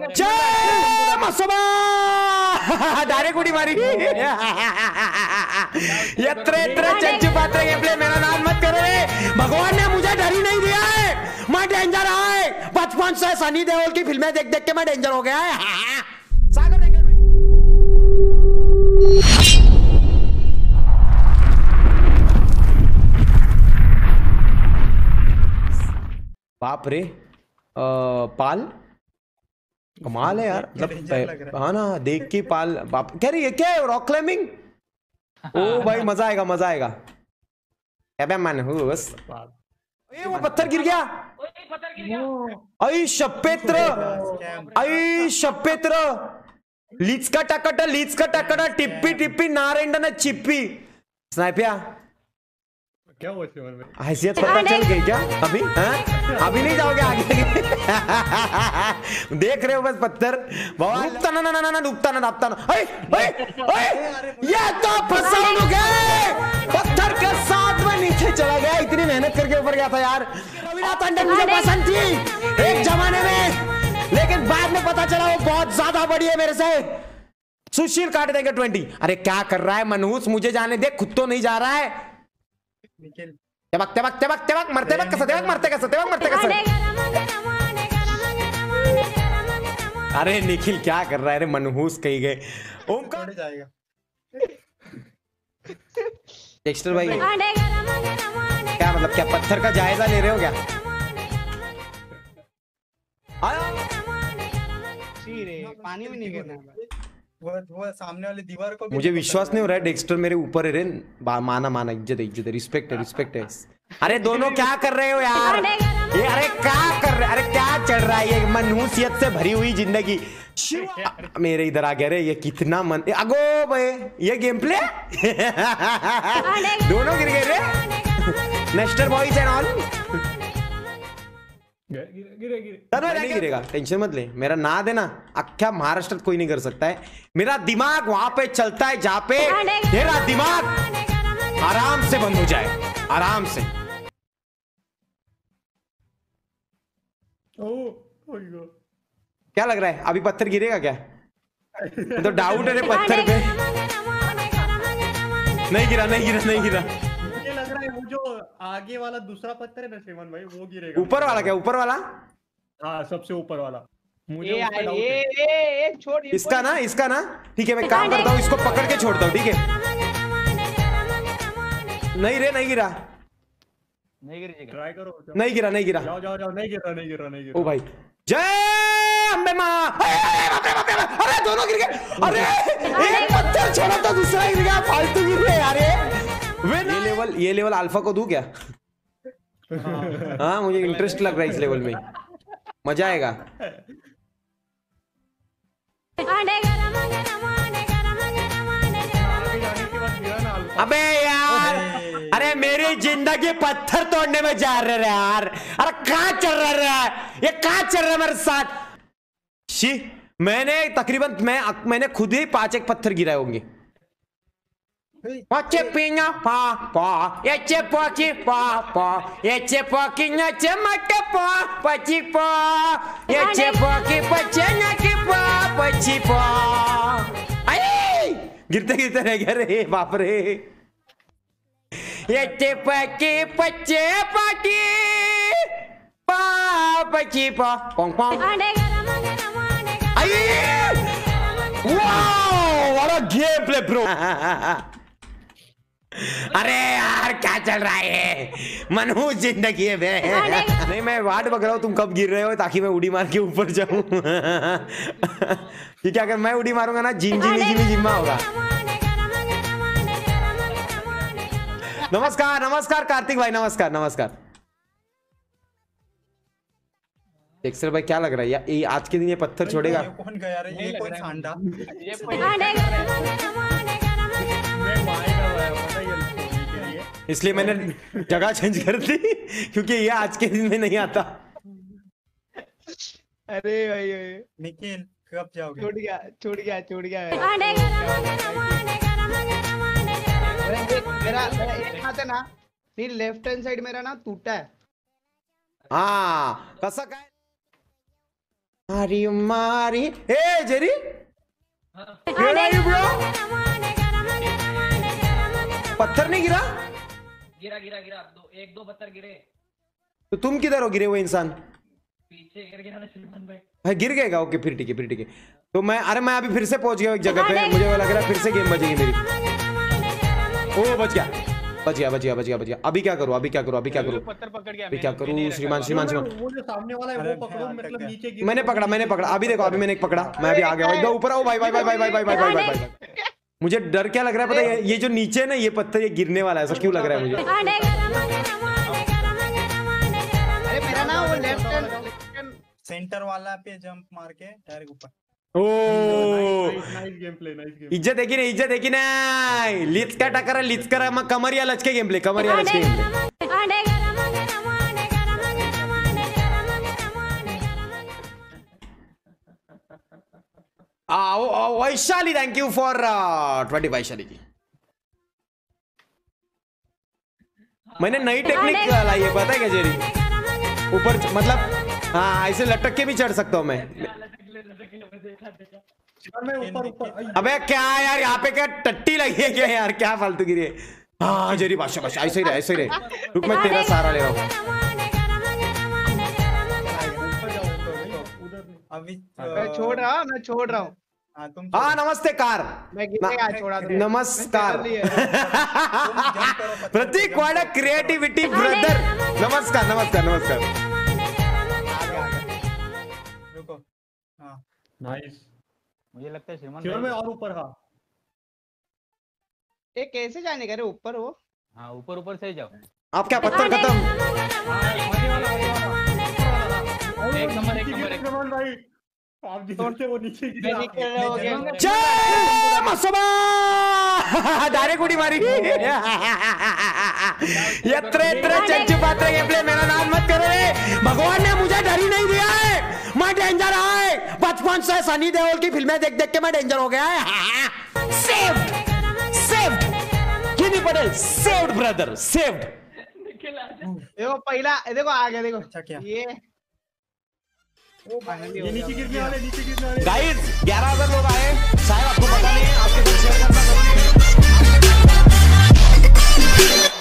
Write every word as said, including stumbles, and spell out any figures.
जय मसोबा डायरेक्ट उड़ी मारी। यत्रे यत्रे चंचू पात्रे गेमप्ले मेरा नाम मत करो रे। भगवान ने मुझे डर ही नहीं दिया है, मैं डेंजर रहा है। बचपन से सनी देओल की फिल्में देख देख के मैं डेंजर हो गया है। सागर बाप रे पाल कमाल है यार, मतलब हाँ ना देख के पाल बाप कह रही है क्या है रॉक क्लाइंबिंग। ओ भाई मजा आएगा मजा आएगा। क्या मन हुस ये वो पत्थर गिर गया। आई शपेत्र आई शपेत्र लीच का टकट लीच का टकट टिप्पी टिप्पी नारेंडा ना चिप्पी स्नाइपिया क्या हुआ शिवन में? हैसियत पता चल गई क्या अभी? हाँ अभी नहीं जाओगे आगे देख रहे हो बस पत्थर रुकता ना ना ना ना रुकता ना रुकता ना। अरे अरे ये तो फंसा हो गए पत्थर के साथ में नीचे चला गया। इतनी मेहनत करके ऊपर गया था यार। रविनाथ टंडन मुझे पसंद थी एक जमाने में, लेकिन बाद में पता चला वो बहुत ज्यादा बड़ी है मेरे से। सुशील काट देंगे ट्वेंटी। अरे क्या कर रहा है मनहूस, मुझे जाने दे, खुद तो नहीं जा रहा है। तेबक तेबक तेबक तेबक मरते बक कसते बक मरते कसते बक मरते कसते। अरे निखिल क्या कर रहा है रे मनहूस कहीं गए। ओमकार जाएगा टेक्सचर भाई क्या मतलब क्या पत्थर का जायजा ले रहे हो क्या? पानी में नहीं गिरना वो वो सामने वाली दीवार को मुझे विश्वास नहीं हो रहा है डेक्स्टर मेरे ऊपर है रे। माना माना इज्जत इज्जत रिस्पेक्ट है रिस्पेक्ट है। अरे दोनों क्या कर रहे हो यार ये? अरे क्या कर रहे अरे क्या चल रहा है ये मनहूसियत से भरी हुई जिंदगी। मेरे इधर आ गया रे ये कितना मन अगो भाई ये गेम प्ले दोनों गिर गए रे। नेस्टर बॉयज एंड ऑल गिरे गिरे नहीं गिरेगा टेंशन मत ले। मेरा ना देना अख्या महाराष्ट्र कोई नहीं कर सकता है। मेरा दिमाग वहां पे चलता है जहां पे मेरा दिमाग आराम से बंद हो जाए आराम से। ओ क्या लग रहा है अभी पत्थर गिरेगा क्या? तो डाउट है रे पत्थर पे। नहीं गिरा नहीं गिरा नहीं गिरा। मुझे लग रहा है वो जो आगे वाला दूसरा पत्थर है ना श्रीमान भाई वो गिरेगा। ऊपर वाला क्या ऊपर वाला? हाँ सबसे ऊपर वाला मुझे ये उस पे डाउट ये है। ये ये छोड़ इसका ना इसका ना ठीक है मैं काम करता हूँ इसको पकड़ के छोड़ता हूँ ठीक है। नहीं रे नहीं गिरा नहीं गिरेगा ट्राई करो नहीं गिरा नहीं गिरा। जाओ जाओ जाओ नहीं गिर रहा नहीं गिर रहा नहीं गिर रहा। ओ भाई जय अम्बे माँ। अरे दोनों गिर गए। अरे एक पत्थर छोड़ा तो दूसरा गिर गया फालतू गिर गए यार। ये लेवल ये लेवल अल्फा को दूं क्या? हाँ मुझे इंटरेस्ट लग रहा है इस लेवल में मजा आएगा। अबे यार अरे मेरी जिंदगी पत्थर तोड़ने में जा रहे हैं यार। अरे कहाँ चल रहा है ये कहाँ चल रहा है मेरे साथ? शी मैंने तकरीबन मैं मैंने खुद ही पांच एक पत्थर गिराए होंगे। Pace pinga pa pa, ece poki pa pa, ece poki nyace mata pa paci pa, ece poki pace nyaki pa paci pa. Ay, गिरते गिरते रह गया रे बाप रे। ece poki pace paki pa paci pa, pong pong. Ay, wow, what a gameplay bro. अरे यार क्या चल रहा है मनहूस जिंदगी है बे। नहीं मैं वाट बक रहा हूँ तुम कब गिर रहे हो ताकि मैं उड़ी मार के ऊपर जाऊं। ठीक है अगर मैं उड़ी मारूंगा ना जिम जिमी जिमी जिम्मा होगा। नमस्कार नमस्कार कार्तिक भाई नमस्कार नमस्कार। एक्सर भाई क्या लग रहा है या, ये आज के दिन ये पत्थर छोड़ेगा? ये कौन गया रे ये कौन सांडा? इसलिए मैंने जगह चेंज कर दी क्योंकि ये आज के दिन में नहीं आता। अरे भाई निखिल कब जाओगे? छोड़ गया छोड़ गया छोड़ गया मेरा मेरा एक हाथ है ना फिर लेफ्ट हैंड साइड मेरा ना टूटा है। हाँ कसं काय मारी मारी ए Jerry Where are you, bro? पत्थर नहीं गिरा गिरा गिरा गिरा दो एक दो पत्थर गिरे। तो तुम किधर हो गिरे वो इंसान? पीछे गिर गया ना सलमान भाई। हाँ गिर गएगा ओके फिर ठीक है फिर ठीक है। तो मैं अरे मैं अभी फिर से पहुंच गया एक जगह पे मुझे लग रहा है फिर से गेम बजेगी मेरी। ओ बच गया बच गया बच गया बच गया बच गया। अभी क्या करूं अभी क्या करूं अभी क्या करूं पत्थर पकड़ गया अभी क्या करूं श्रीमान श्रीमान श्रीमान वो जो सामने वाला है वो पकड़ो मतलब नीचे गिर। मैंने पकड़ा मैंने पकड़ा अभी देखो अभी मैंने एक पकड़ा मैं अभी आ गया एकदम ऊपर। ओ भाई भाई भाई भाई भाई भाई भाई भाई भाई मुझे डर क्या लग रहा है पता है ये जो नीचे है ना ये पत्थर ये गिरने वाला है ऐसा क्यों लग रहा है मुझे? अरे मेरा ना वो लेफ्ट सेंटर वाला पे जंप मार के डायरेक्ट ऊपर। Oh nice game play nice game. इज्जत है की नाही इज्जत है की नाही लिच का टाकरा लिच करा मग कमरिया लचके गेम प्ले कमरिया लचके game play. Vaishali thank you for twenty Vaishali ji. मैंने नई टेक्निक लाई है पता है क्या जेरी ऊपर मतलब हाँ ऐसे लटक के भी चढ़ सकता हूँ मैं। ऊपर ऊपर अबे क्या यार यहाँ पे क्या टट्टी लगी है क्या यार क्या फालतू गिरी है। हाँ जेरी बादशाह बादशाह ऐसे ही रहे ऐसे ही रहे रुक मैं तेरा सहारा ले रहा हूँ। अभी मैं छोड़ रहा हूँ मैं छोड़ रहा हूँ। हाँ तुम हाँ नमस्ते कार मैं गिर गया छोड़ा दो। नमस्कार मैं तेरा प्रतीक वाड़ा क्रिएटिविटी ब्रदर नमस्कार नमस्कार नमस्कार। रुको हाँ नाइस। मुझे लगता है श्रीमान शिवर में और ऊपर हाँ ये कैसे जाने का रे ऊपर वो? हाँ ऊपर ऊपर से जाओ। आप क्या पत्थर खत्म एक नंबर एक नंबर एक सलमान भाई आप जिससे वो नीचे मैं गिरा। निकल रहा हूँ गेम। जय मसबा डायरेक्ट उड़ी मारी यत्र यत्र चंचु पात्र गेम प्ले मेरा नाम मत करो रे भगवान ने मुझे डर ही नहीं दिया है मैं डेंजर है बचपन से सनी देओल की फिल्में देख देख के मैं डेंजर हो गया है। Saved saved Ginni Patel saved brother saved. देखो पहला देखो आ गया देखो अच्छा क्या ये ये नीचे गिरने वाले नीचे गिरने वाले। गाइस ग्यारह हजार लोग आए शायद आपको पता नहीं है आपके साथ शेयर करना जरूरी है।